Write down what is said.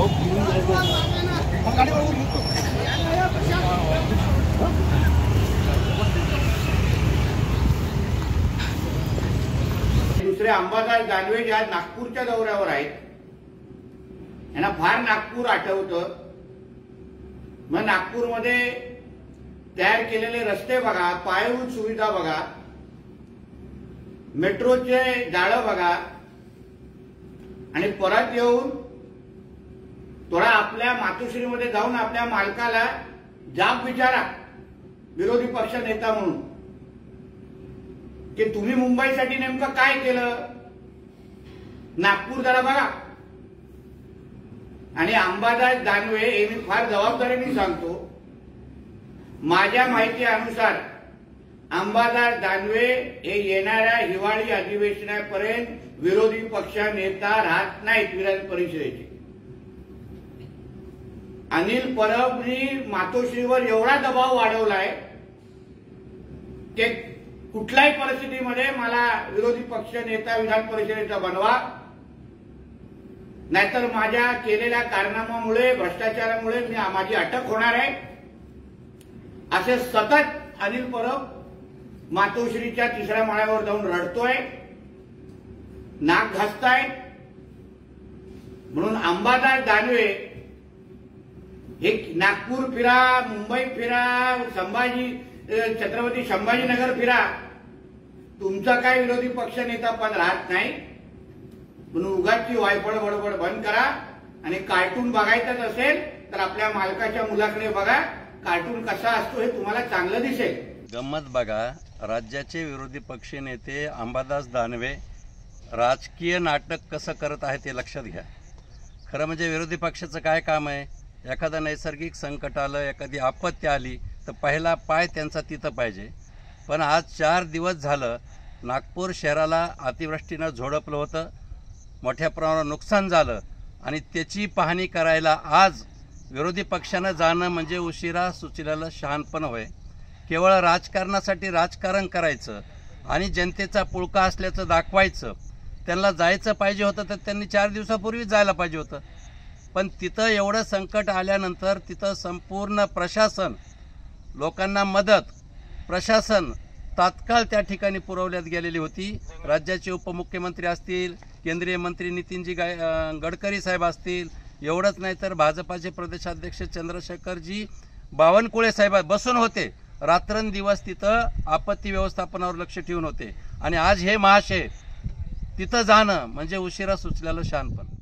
दुसरे अंबादास दानवे जे आज नागपूरच्या दौऱ्यावर आहेत, यांना फार नागपूर आठवतं. मग नागपूरमध्ये तयार केलेले रस्ते बघा, पायाभूत सुविधा बघा, मेट्रोचे जाळं बघा, आणि परत येऊन थोडा आपल्या मातोश्रीमध्ये जाऊन आपल्या मालकाला जाब विचारा, विरोधी पक्ष नेता म्हणून, की तुम्ही मुंबईसाठी नेमकं काय केलं. नागपूर जरा बघा. आणि अंबादास दानवे हे मी फार जबाबदारीने सांगतो, माझ्या माहितीनुसार अंबादास दानवे हे येणाऱ्या हिवाळी अधिवेशनापर्यंत विरोधी पक्ष नेता राहत नाहीत विधान परिषदेचे. अनिल परबनी मातोश्रीवर एवढा दबाव वाढवलाय की कुठल्याही परिस्थितीमध्ये मला विरोधी पक्ष नेता विधान परिषदेचा बनवा, नाहीतर माझ्या केलेल्या कारनाम्यामुळे, भ्रष्टाचारामुळे माझी अटक होणार आहे, असे सतत अनिल परब मातोश्रीच्या तिसऱ्या माळ्यावर जाऊन रडतोय, नाक घासताय. म्हणून अंबादास दानवे हे नागपूर फिरा, मुंबई फिरा, छत्रपती संभाजीनगर फिरा, तुमचा काय विरोधी पक्ष नेता पण राहत नाही. म्हणून उगाचची वायफळ बडबड बंद करा. आणि कार्टून बघायचंच असेल तर आपल्या मालकाच्या मुलाकडे बघा, कार्टून कसा असतो हे तुम्हाला चांगलं दिसेल. गंमत बघा, राज्याचे विरोधी पक्ष नेते अंबादास दानवे राजकीय नाटक कसं करत आहे ते लक्षात घ्या. खरं म्हणजे विरोधी पक्षाचं काय काम आहे, एखादं नैसर्गिक संकट आलं, एखादी आपत्ती आली तर पहिला पाय त्यांचा तिथं पाहिजे. पण आज 4 दिवस झालं नागपूर शहराला अतिवृष्टीनं झोडपलं होतं, मोठ्या प्रमाणावर नुकसान झालं, आणि त्याची पाहणी करायला आज विरोधी पक्षानं जाणं म्हणजे उशिरा सुचलेलं शहाणपण होय. केवळ राजकारणासाठी राजकारण करायचं आणि जनतेचा पुळका असल्याचं दाखवायचं. त्यांना जायचं पाहिजे होतं तर त्यांनी 4 दिवसापूर्वीच जायला पाहिजे होतं. पण तिथं एवढं संकट आल्यानंतर तिथं संपूर्ण प्रशासन, लोकांना मदत, प्रशासन तात्काळ त्या ठिकाणी पुरवण्यात गेलेली होती. राज्याचे उपमुख्यमंत्री असतील, केंद्रीय मंत्री नितीनजी गडकरी साहेब असतील, एवढंच नाही तर भाजपाचे प्रदेशाध्यक्ष चंद्रशेखरजी बावनकुळे साहेब बसून होते, रात्रंदिवस तिथं आपत्ती व्यवस्थापनावर लक्ष ठेवून होते. आणि आज हे महाशय तिथं जाणं म्हणजे उशिरा सुचलेलं शहाणपण.